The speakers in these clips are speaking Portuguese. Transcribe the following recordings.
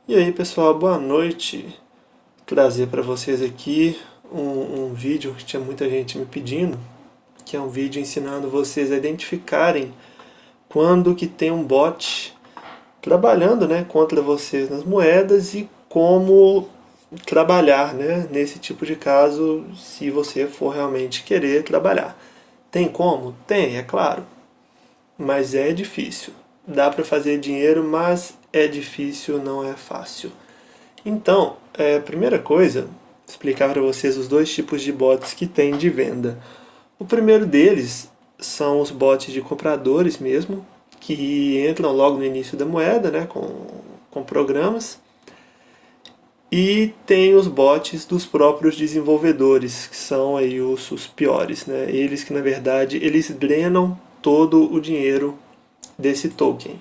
E aí pessoal, boa noite. Trazer para vocês aqui um vídeo que tinha muita gente me pedindo, que é um vídeo ensinando vocês a identificarem quando que tem um bot trabalhando, né, contra vocês nas moedas e como trabalhar, né, nesse tipo de caso, se você for realmente querer trabalhar. Tem como? Tem, é claro, mas é difícil. Dá para fazer dinheiro, mas é difícil, não é fácil. Então, primeira coisa, explicar para vocês os dois tipos de bots que tem de venda. O primeiro deles são os bots de compradores mesmo, que entram logo no início da moeda, né, com programas. E tem os bots dos próprios desenvolvedores, que são aí os piores, né? Eles que na verdade eles drenam todo o dinheiro desse token.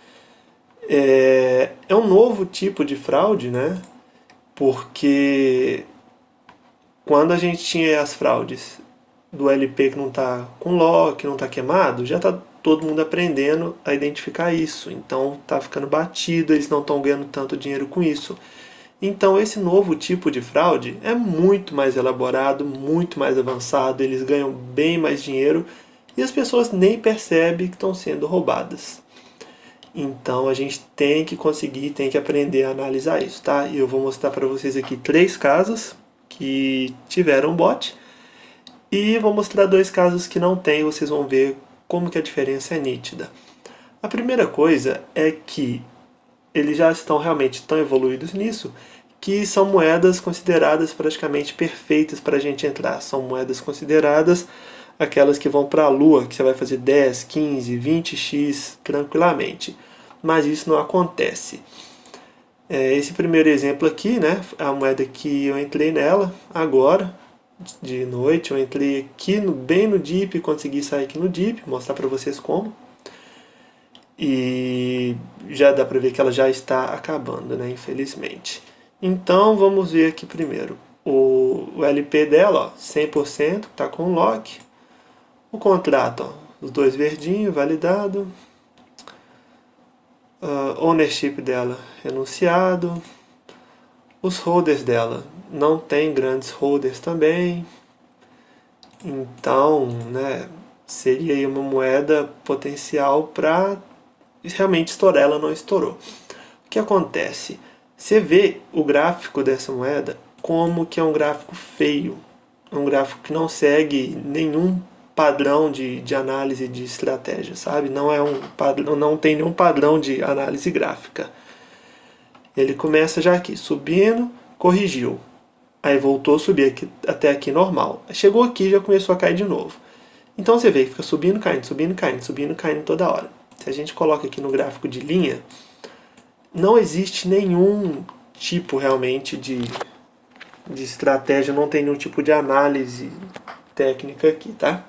É um novo tipo de fraude, né? Porque quando a gente tinha as fraudes do LP que não está com lock, que não está queimado, já está todo mundo aprendendo a identificar isso. Então está ficando batido, eles não estão ganhando tanto dinheiro com isso. Então esse novo tipo de fraude é muito mais elaborado, muito mais avançado, eles ganham bem mais dinheiro e as pessoas nem percebem que estão sendo roubadas. Então a gente tem que conseguir, tem que aprender a analisar isso, tá? E eu vou mostrar para vocês aqui 3 casos que tiveram bot e vou mostrar 2 casos que não tem, vocês vão ver como que a diferença é nítida. A primeira coisa é que eles já estão realmente tão evoluídos nisso que são moedas consideradas praticamente perfeitas para a gente entrar. São moedas consideradas aquelas que vão para a lua, que você vai fazer 10, 15, 20x tranquilamente. Mas isso não acontece. Esse primeiro exemplo aqui, né, é a moeda que eu entrei nela agora, de noite. Eu entrei aqui bem no DIP, consegui sair aqui no DIP, mostrar para vocês como. E já dá para ver que ela já está acabando, né, infelizmente. Então vamos ver aqui primeiro. O LP dela, ó, 100%, está com lock. O contrato, ó, os dois verdinhos, validado. Ownership dela, renunciado. Os holders dela, não tem grandes holders também. Então, né, seria aí uma moeda potencial para realmente estourar. Ela não estourou. O que acontece? Você vê o gráfico dessa moeda como que é um gráfico feio, um gráfico que não segue nenhum padrão de análise de estratégia, sabe? Não é um padrão, não tem nenhum padrão de análise gráfica. Ele começa já aqui, subindo, corrigiu. Aí voltou a subir aqui, até aqui normal. Chegou aqui e já começou a cair de novo. Então você vê que fica subindo, caindo, subindo, caindo, subindo, caindo toda hora. Se a gente coloca aqui no gráfico de linha, não existe nenhum tipo realmente de estratégia, não tem nenhum tipo de análise técnica aqui, tá?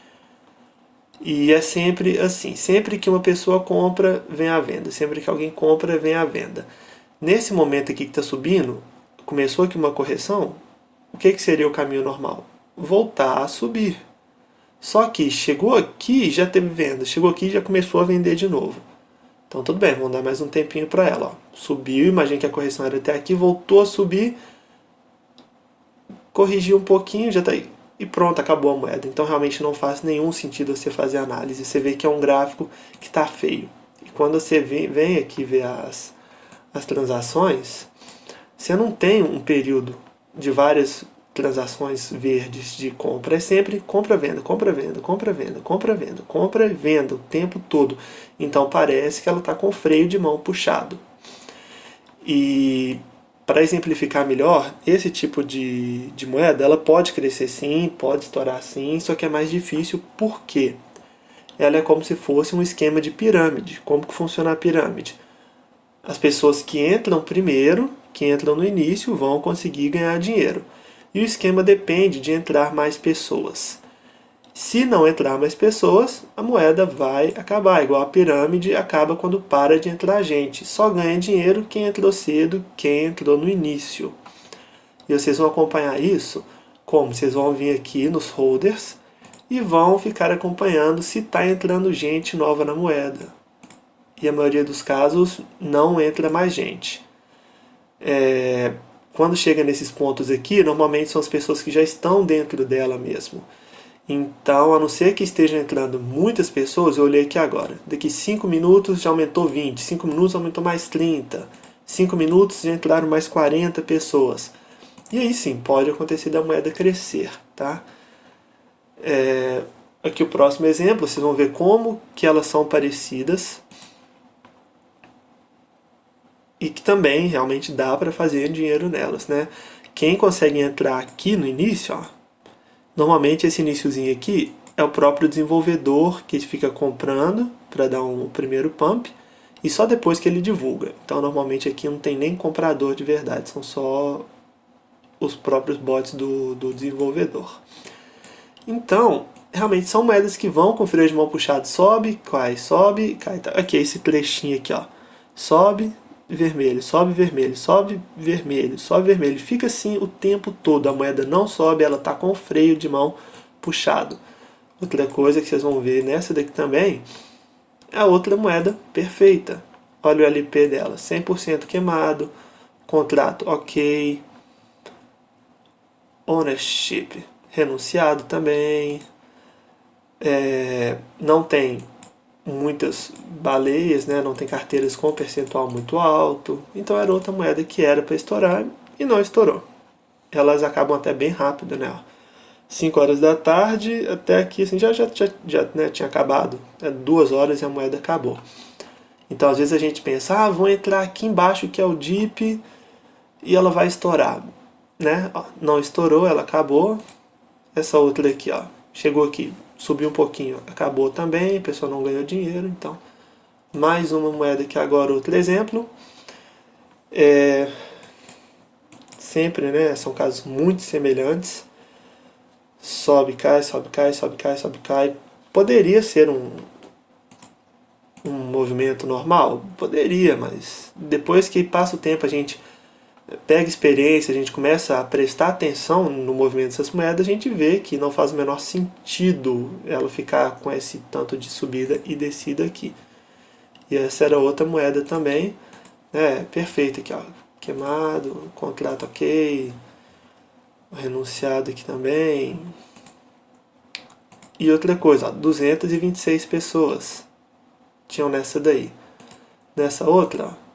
E é sempre assim, sempre que uma pessoa compra, vem a venda, sempre que alguém compra, vem a venda. Nesse momento aqui que está subindo, começou aqui uma correção, o que seria o caminho normal? Voltar a subir. Só que chegou aqui já teve venda, chegou aqui já começou a vender de novo. Então tudo bem, vamos dar mais um tempinho para ela. Ó. Subiu, imagine que a correção era até aqui, voltou a subir, corrigiu um pouquinho, já está aí. E pronto, acabou a moeda. Então realmente não faz nenhum sentido você fazer análise. Você vê que é um gráfico que está feio. E quando você vem aqui ver as transações, você não tem um período de várias transações verdes de compra. É sempre compra-venda, compra-venda, compra-venda, compra-venda, compra-venda o tempo todo. Então parece que ela está com o freio de mão puxado. E para exemplificar melhor, esse tipo de moeda ela pode crescer sim, pode estourar sim, só que é mais difícil porque ela é como se fosse um esquema de pirâmide. Como que funciona a pirâmide? As pessoas que entram primeiro, que entram no início, vão conseguir ganhar dinheiro. E o esquema depende de entrar mais pessoas. Se não entrar mais pessoas, a moeda vai acabar. Igual a pirâmide acaba quando para de entrar gente. Só ganha dinheiro quem entrou cedo, quem entrou no início. E vocês vão acompanhar isso como? Vocês vão vir aqui nos holders e vão ficar acompanhando se está entrando gente nova na moeda. E a maioria dos casos não entra mais gente. Quando chega nesses pontos aqui, normalmente são as pessoas que já estão dentro dela mesmo. Então, a não ser que estejam entrando muitas pessoas, eu olhei aqui agora, daqui 5 minutos já aumentou 20, 5 minutos aumentou mais 30, 5 minutos já entraram mais 40 pessoas. E aí sim, pode acontecer da moeda crescer, tá? Aqui o próximo exemplo, vocês vão ver como que elas são parecidas e que também realmente dá para fazer dinheiro nelas, né? Quem consegue entrar aqui no início, ó, normalmente esse iniciozinho aqui é o próprio desenvolvedor que fica comprando para dar um primeiro pump e só depois que ele divulga. Então normalmente aqui não tem nem comprador de verdade, são só os próprios bots do desenvolvedor. Então, realmente são moedas que vão com freio de mão puxado, sobe, cai, tá. Aqui, esse trechinho aqui, ó, sobe, vermelho, sobe, vermelho, sobe, vermelho, sobe, vermelho. Fica assim o tempo todo, a moeda não sobe, ela tá com o freio de mão puxado. Outra coisa que vocês vão ver nessa daqui também, é a outra moeda perfeita. Olha o LP dela, 100% queimado, contrato ok, ownership renunciado também, não tem muitas baleias, né? Não tem carteiras com percentual muito alto, então era outra moeda que era para estourar e não estourou. Elas acabam até bem rápido, né? 5 horas da tarde até aqui assim, já né, tinha acabado, 2 horas e a moeda acabou. Então às vezes a gente pensa, vou entrar aqui embaixo que é o DIP e ela vai estourar, né? Não estourou, ela acabou. Essa outra aqui, ó, chegou aqui, subiu um pouquinho, acabou também, a pessoa não ganhou dinheiro, então mais uma moeda aqui agora, outro exemplo. Sempre, né, são casos muito semelhantes. Sobe, cai, sobe, cai, sobe, cai, sobe, cai. Poderia ser um movimento normal? Poderia, mas depois que passa o tempo, a gente pega experiência, a gente começa a prestar atenção no movimento dessas moedas, a gente vê que não faz o menor sentido ela ficar com esse tanto de subida e descida aqui. E essa era outra moeda também, né, perfeita aqui, ó, queimado, contrato ok, renunciado aqui também. E outra coisa, ó, 226 pessoas tinham nessa daí. Nessa outra, ó,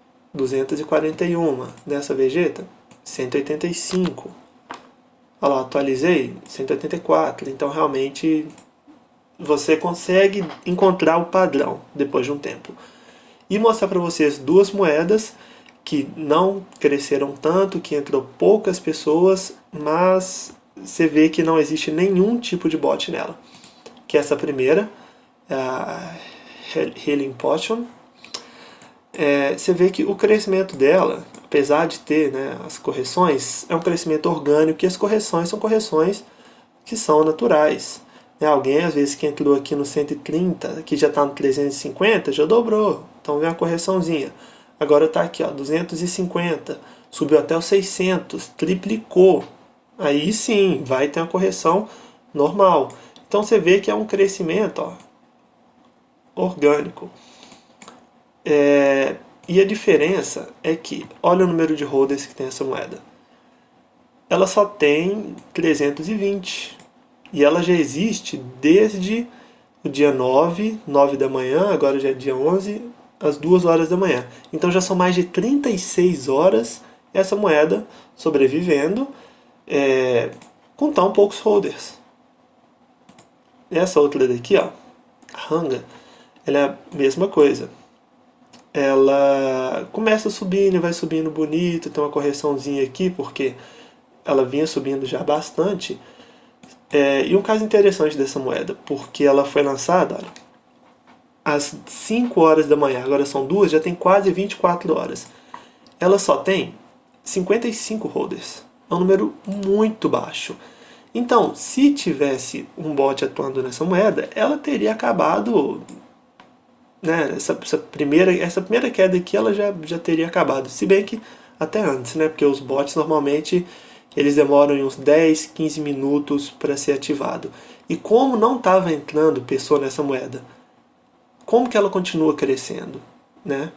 241. Nessa Vegeta, 185. Olha lá, atualizei, 184. Então realmente você consegue encontrar o padrão depois de um tempo. E mostrar para vocês duas moedas que não cresceram tanto, que entrou poucas pessoas, mas você vê que não existe nenhum tipo de bot nela. Que essa primeira, a Healing Potion, você vê que o crescimento dela, apesar de ter, né, as correções, é um crescimento orgânico, e as correções são correções que são naturais. Alguém, às vezes, que entrou aqui no 130, que já está no 350, já dobrou. Então vem uma correçãozinha. Agora está aqui, ó, 250, subiu até os 600, triplicou. Aí sim, vai ter uma correção normal. Então você vê que é um crescimento, ó, orgânico. E a diferença é que, olha o número de holders que tem essa moeda. Ela só tem 320. E ela já existe desde o dia 9 da manhã, agora já é dia 11, às 2 horas da manhã. Então já são mais de 36 horas essa moeda sobrevivendo com tão poucos holders. Essa outra daqui, ó, a Hanga, ela é a mesma coisa. Ela começa subindo e vai subindo bonito, tem uma correçãozinha aqui, porque ela vinha subindo já bastante. E um caso interessante dessa moeda, porque ela foi lançada, olha, às 5 horas da manhã, agora são 2, já tem quase 24 horas. Ela só tem 55 holders, é um número muito baixo. Então, se tivesse um bot atuando nessa moeda, ela teria acabado, né, essa primeira queda aqui, ela já teria acabado, se bem que até antes, né, porque os bots normalmente eles demoram uns 10, 15 minutos para ser ativado. E como não estava entrando pessoa nessa moeda, como que ela continua crescendo, né?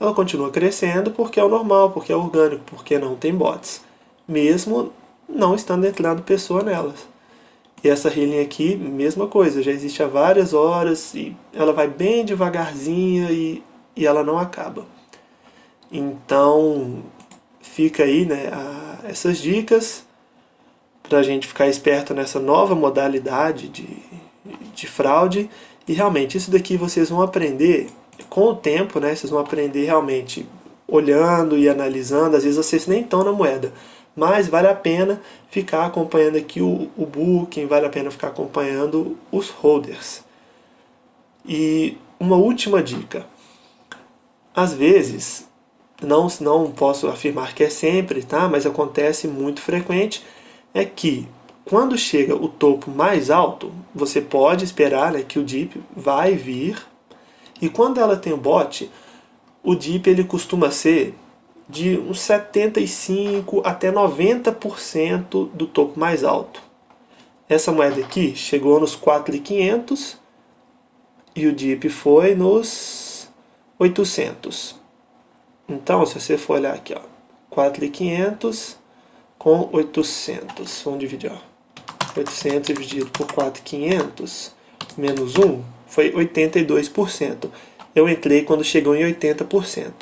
ela continua crescendo porque é o normal, porque é orgânico, porque não tem bots, mesmo não estando entrando pessoa nelas. E essa healing aqui, mesma coisa, já existe há várias horas e ela vai bem devagarzinha e ela não acaba. Então, fica aí, né, essas dicas para a gente ficar esperto nessa nova modalidade de fraude. E realmente, isso daqui vocês vão aprender com o tempo, né? Vocês vão aprender realmente olhando e analisando. Às vezes vocês nem estão na moeda, mas vale a pena ficar acompanhando aqui o booking, vale a pena ficar acompanhando os holders. E uma última dica. Às vezes, não posso afirmar que é sempre, tá? Mas acontece muito frequente, é que quando chega o topo mais alto, você pode esperar, né, que o dip vai vir. E quando ela tem o bot, o dip ele costuma ser de uns 75 até 90% do topo mais alto. Essa moeda aqui chegou nos 4.500 e o dip foi nos 800. Então, se você for olhar aqui, ó, 4.500 com 800, vamos dividir, ó, 800 dividido por 4.500 menos 1 foi 82%. Eu entrei quando chegou em 80%.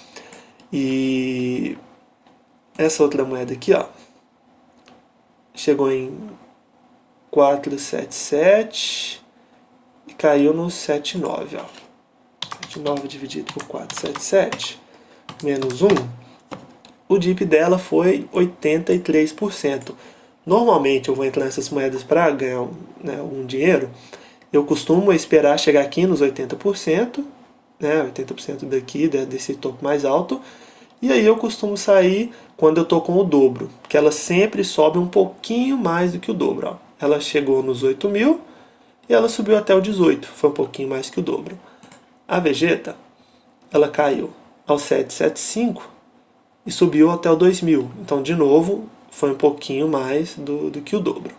E essa outra moeda aqui, ó, chegou em 477 e caiu no 79, ó. 79 dividido por 477 menos 1, o dip dela foi 83%. Normalmente eu vou entrar nessas moedas para ganhar, né, algum dinheiro. Eu costumo esperar chegar aqui nos 80%, né, 80% daqui, desse topo mais alto. E aí eu costumo sair quando eu estou com o dobro, que ela sempre sobe um pouquinho mais do que o dobro. Ó. Ela chegou nos 8.000 e ela subiu até o 18, foi um pouquinho mais que o dobro. A Vegeta, ela caiu ao 775 e subiu até o 2.000. Então, de novo, foi um pouquinho mais do que o dobro.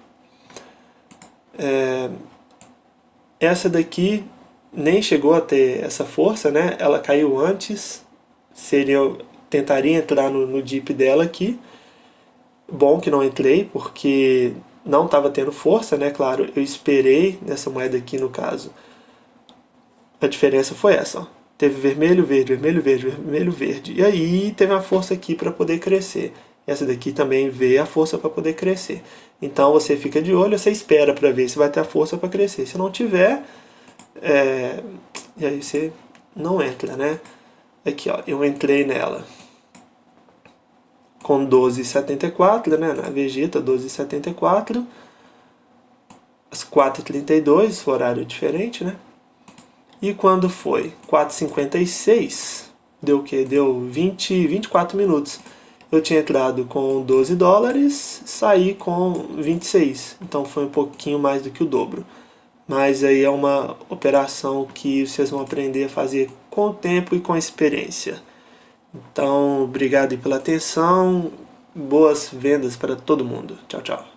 Essa daqui nem chegou a ter essa força, né? Ela caiu antes, tentaria entrar no dip dela aqui. Bom que não entrei, porque não estava tendo força, né? Claro, eu esperei nessa moeda aqui, no caso. A diferença foi essa, ó. Teve vermelho, verde, vermelho, verde, vermelho, verde. E aí teve a força aqui para poder crescer. Essa daqui também veio a força para poder crescer. Então você fica de olho, você espera para ver se vai ter a força para crescer. Se não tiver, e aí você não entra, né? Aqui, ó, eu entrei nela com 12,74, né? Na Vegeta, 12,74. Às 4h32, horário diferente, né? E quando foi 4h56, deu o quê? Deu 24 minutos. Eu tinha entrado com $12, saí com 26. Então foi um pouquinho mais do que o dobro. Mas aí é uma operação que vocês vão aprender a fazer com o tempo e com a experiência. Então, obrigado pela atenção. Boas vendas para todo mundo. Tchau, tchau.